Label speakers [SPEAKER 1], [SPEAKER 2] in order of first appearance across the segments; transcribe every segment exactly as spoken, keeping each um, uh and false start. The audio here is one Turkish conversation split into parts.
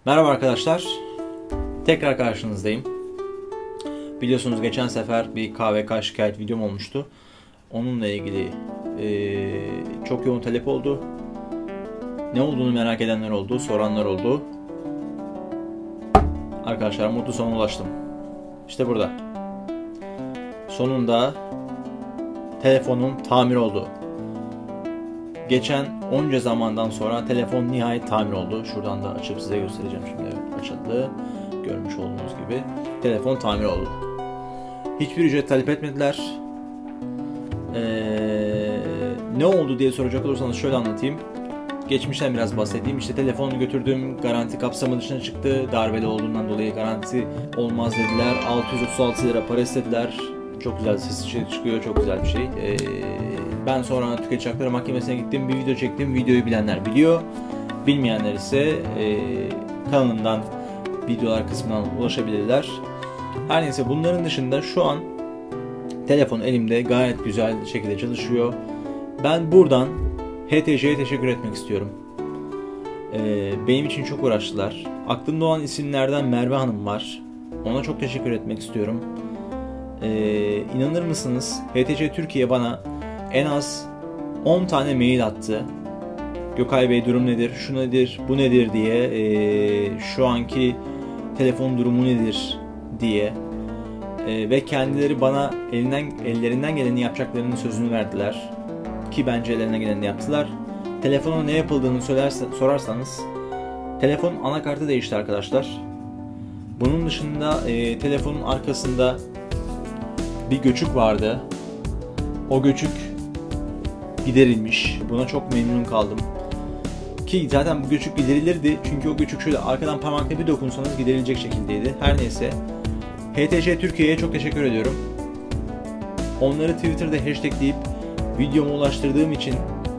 [SPEAKER 1] Merhaba arkadaşlar, tekrar karşınızdayım. Biliyorsunuz geçen sefer bir K V K şikayet videom olmuştu. Onunla ilgili e, çok yoğun talep oldu. Ne olduğunu merak edenler oldu, soranlar oldu. Arkadaşlar mutlu sona ulaştım. İşte burada. Sonunda telefonum tamir oldu. Geçen onca zamandan sonra telefon nihayet tamir oldu. Şuradan da açıp size göstereceğim şimdi. Evet, açıldı. Görmüş olduğunuz gibi telefon tamir oldu. Hiçbir ücret talep etmediler. Ee, ne oldu diye soracak olursanız şöyle anlatayım. Geçmişten biraz bahsedeyim. İşte telefonu götürdüm, garanti kapsamı dışına çıktı. Darbeli olduğundan dolayı garanti olmaz dediler. altı yüz otuz altı lira para istediler. Çok güzel sesi çıkıyor, çok güzel bir şey. Ee, ben sonra tüketici hakları mahkemesine gittim, bir video çektim. Videoyu bilenler biliyor. Bilmeyenler ise e, kanalından, videolar kısmından ulaşabilirler. Her neyse, bunların dışında şu an telefon elimde gayet güzel şekilde çalışıyor. Ben buradan H T C'ye teşekkür etmek istiyorum. Ee, benim için çok uğraştılar. Aklımda olan isimlerden Merve Hanım var. Ona çok teşekkür etmek istiyorum. Ee, inanır mısınız? H T C Türkiye bana en az on tane mail attı. Gökay Bey durum nedir? Şu nedir? Bu nedir diye. Ee, şu anki telefon durumu nedir diye. Ee, ve kendileri bana elinden ellerinden geleni yapacaklarının sözünü verdiler. Ki bence ellerinden geleni yaptılar. Telefona ne yapıldığını söylerse, sorarsanız telefon anakartı değişti arkadaşlar. Bunun dışında e, telefonun arkasında bir göçük vardı. O göçük giderilmiş. Buna çok memnun kaldım. Ki zaten bu göçük giderilirdi. Çünkü o göçük şöyle arkadan parmakla bir dokunsanız giderilecek şekildeydi. Her neyse. H T C Türkiye'ye çok teşekkür ediyorum. Onları Twitter'da hashtagleyip videomu ulaştırdığım için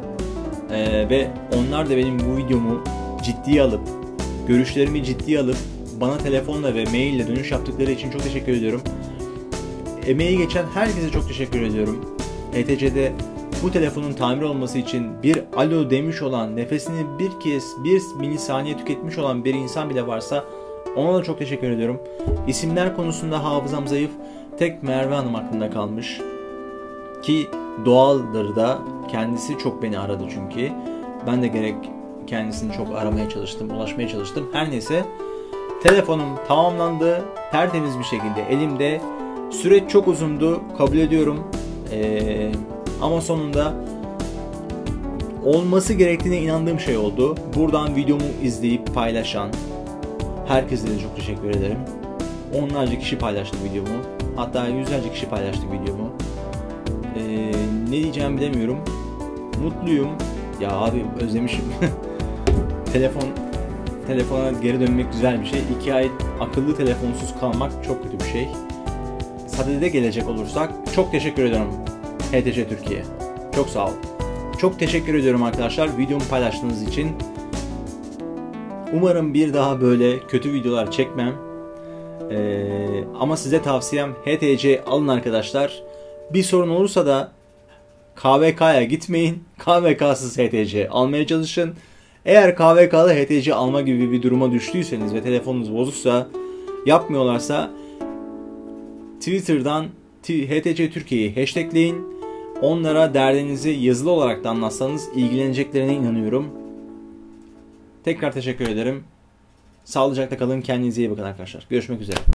[SPEAKER 1] e, ve onlar da benim bu videomu ciddiye alıp, görüşlerimi ciddiye alıp bana telefonla ve maille dönüş yaptıkları için çok teşekkür ediyorum. Emeği geçen herkese çok teşekkür ediyorum. H T C'de bu telefonun tamir olması için bir alo demiş olan, nefesini bir kez, bir milisaniye tüketmiş olan bir insan bile varsa ona da çok teşekkür ediyorum. İsimler konusunda hafızam zayıf. Tek Merve Hanım aklımda kalmış. Ki doğaldır da, kendisi çok beni aradı çünkü. Ben de gerek kendisini çok aramaya çalıştım, ulaşmaya çalıştım. Her neyse, telefonum tamamlandı. Tertemiz bir şekilde elimde. Süreç çok uzundu, kabul ediyorum. Ee, ama sonunda olması gerektiğine inandığım şey oldu. Buradan videomu izleyip paylaşan herkese de çok teşekkür ederim. Onlarca kişi paylaştı videomu. Hatta yüzlerce kişi paylaştı videomu. Ee, ne diyeceğimi bilemiyorum. Mutluyum. Ya abi özlemişim. Telefon telefona geri dönmek güzel bir şey. İki ay akıllı telefonsuz kalmak çok kötü bir şey. Sadede gelecek olursak çok teşekkür ediyorum H T C Türkiye. Çok sağ olun. Çok teşekkür ediyorum arkadaşlar videomu paylaştığınız için. Umarım bir daha böyle kötü videolar çekmem. Ee, ama size tavsiyem H T C alın arkadaşlar. Bir sorun olursa da K V K'ya gitmeyin. K V K'sız H T C almaya çalışın. Eğer K V K'lı H T C alma gibi bir duruma düştüyseniz ve telefonunuz bozuksa, yapmıyorlarsa Twitter'dan H T C Türkiye'yi hashtagleyin. Onlara derdinizi yazılı olarak da anlatsanız ilgileneceklerine inanıyorum. Tekrar teşekkür ederim. Sağlıcakla kalın. Kendinize iyi bakın arkadaşlar. Görüşmek üzere.